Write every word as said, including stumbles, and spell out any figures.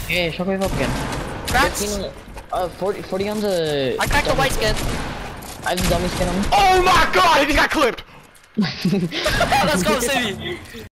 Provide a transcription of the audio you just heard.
Yeah, shockwave up again. Cracks. fifteen, uh, forty, forty on the... I cracked the white skin. I have the dummy skin on me. Oh my god, he just got clipped! Let's go, City.